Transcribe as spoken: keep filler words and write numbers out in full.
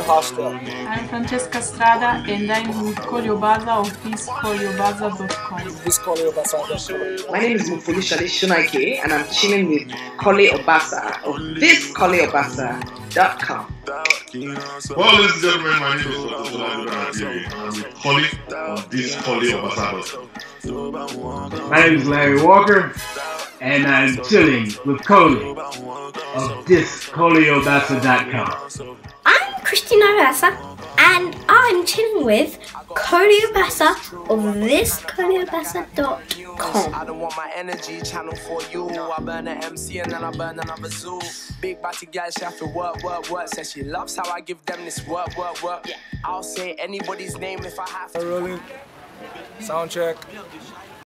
Castro. I'm Francesca Strada and I'm with Koliobaza of this koliobaza dot com. This koliobaza dot com. My name is Mufulisha Shunaike and I'm chilling with Kole Obasa of this koliobaza dot com. Well, ladies and gentlemen, my name is Doctor Solani Adiri and I'm with Kole of this koliobaza dot com. My name is Larry Walker and I'm chilling with Kole of this koliobaza dot com. I'm Christina Rasa and I'm chilling with Koliobaza of this koliobaza dot com. I don't want my energy channel for you. I burn an M C and then I burn another zoo. Big batty girl, she have to work, work, work. Says she loves how I give them this work, work, work. I'll say anybody's name if I have to. Rolling. Sound check.